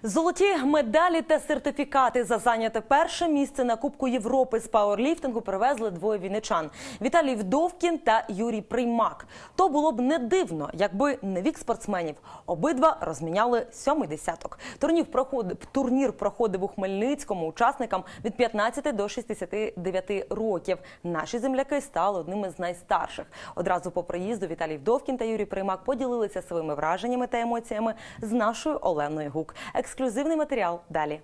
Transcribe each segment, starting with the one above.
Золоті медалі та сертифікати за зайняте перше місце на Кубку Європи з пауерліфтингу привезли двоє вінничан – Віталій Вдовкін та Юрій Приймак. То було б не дивно, якби не вік спортсменів. Обидва розміняли 7-й десяток. Турнір проходив у Хмельницькому учасникам від 15 до 69 років. Наші земляки стали одними з найстарших. Одразу по приїзду Віталій Вдовкін та Юрій Приймак поділилися своїми враженнями та емоціями з нашою Оленою Гук. Ексклюзивний матеріал далі.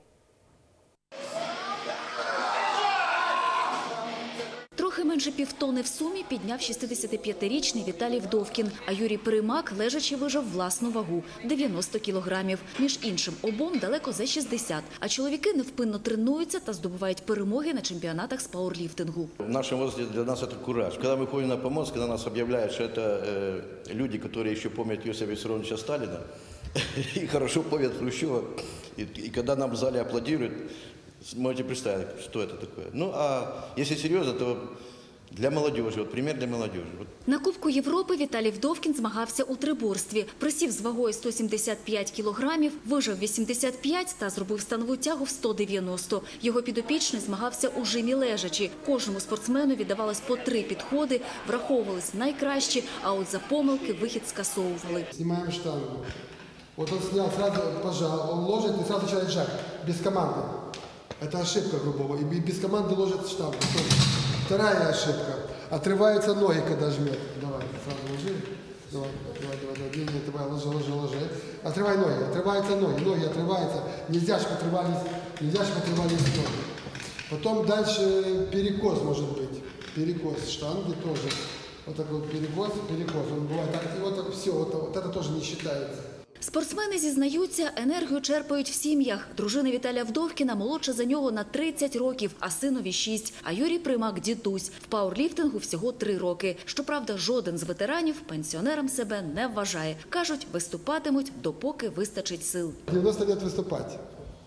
Трохи менше півтони в сумі підняв 65-річний Віталій Вдовкін, а Юрій Приймак лежачи вижав власну вагу – 90 кілограмів. Між іншим, обом далеко за 60, а чоловіки невпинно тренуються та здобувають перемоги на чемпіонатах з пауерліфтингу. В нашем возрасте для нас это кураж. Когда мы ходим на помост, когда нас объявляют, что это люди, которые еще помнят Иосифа Виссарионовича Сталина и хорошо помнят Хрущева, и когда нам в зале аплодируют, можете представить, что это такое. Ну, а если серьезно, то для молодежи, вот пример для молодежи. На Кубку Європи Віталій Вдовкін змагався у триборстві. Присів з вагою 175 кілограмів, вижав 85 та зробив станову тягу в 190. Його підопічний змагався у жимі лежачі. Кожному спортсмену віддавалось по 3 підходи, враховувались найкращі, а от за помилки вихід скасовували. Знімаємо штангу. Вот он снял, сразу пожал, он ложит и сразу начинает жать, без команды. Это ошибка грубого, и без команды ложит штангу. Вторая ошибка. Отрываются ноги, когда жмет. Давай, сразу ложи. Давай. Давай, ложи. Отрывай ноги, отрываются ноги отрываются. Нельзя, чтобы отрывались ноги. Потом дальше перекос может быть. Перекос штанги тоже. Вот такой вот перекос. Он бывает так, и вот все, вот это тоже не считается. Спортсмени зізнаються, енергію черпають в сім'ях. Дружина Віталія Вдовкіна молодша за нього на 30 років, а синові 6. А Юрій Приймак – дідусь. В пауерліфтингу всього 3 роки. Щоправда, жоден з ветеранів пенсіонером себе не вважає. Кажуть, виступатимуть, допоки вистачить сил. 90 лет выступать.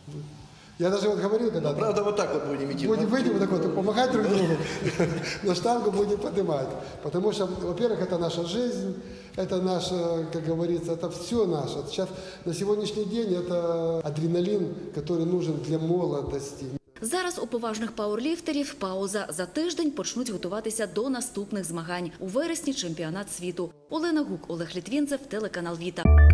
Я даже вот говорил, когда... Правда, вот так вот будем идти. Выйдем вот так вот, помогать друг другу, но штангу будем поднимать. Потому что, во-первых, это наша жизнь, это наше, как говорится, это все наше. Сейчас, на сегодняшний день, это адреналин, который нужен для молодости. Зараз у поважних пауерліфтерів пауза. За тиждень почнуть готуватися до наступних змагань. У вересні чемпіонат світу. Олена Гук, Олег Літвінцев, телеканал Віта.